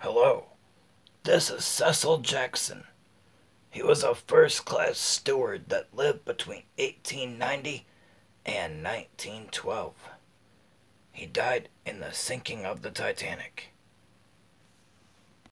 Hello, this is Cecil Jackson. He was a first-class steward that lived between 1890 and 1912. He died in the sinking of the Titanic.